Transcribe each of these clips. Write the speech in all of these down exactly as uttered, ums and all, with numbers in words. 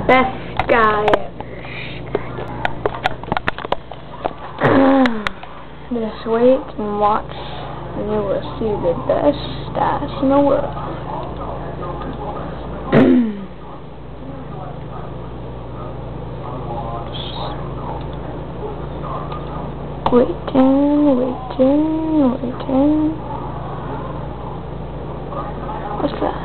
Best guy ever. Just wait and watch, and you will see the best ass in the world. Waiting, waiting, waiting. What's that?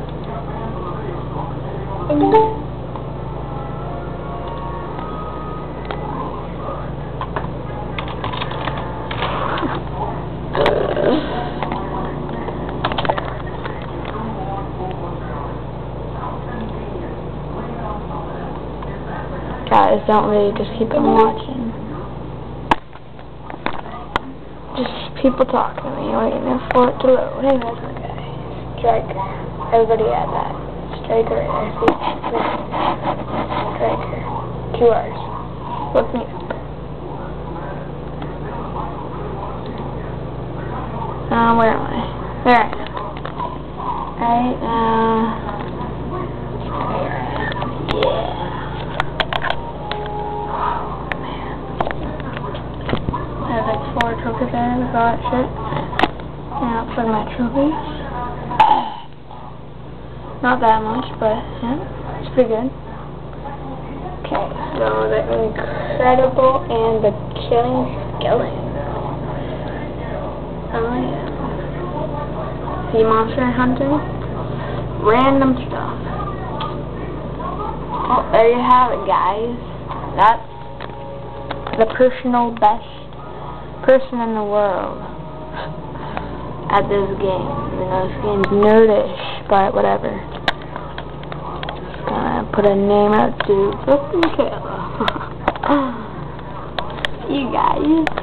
Guys, don't really just keep on watching. Just people talking to me, waiting for it to load. Hey, that's my guy. Strikerr. Everybody had that. Strikerr, I see. Strikerr. Two R's. Look me up. Uh, where am I? There I am. Alright, uh... yeah. I have like four trophies there with all that shit. Now for my trophies. Not that much, but yeah, it's pretty good. Okay, so the incredible and the killing skeleton. Oh yeah. Sea monster hunting. Random stuff. Oh, there you have it, guys. That's the personal best person in the world at this game. Even though this game's nerdish, but whatever. Just gonna put a name out to Michaela. You guys.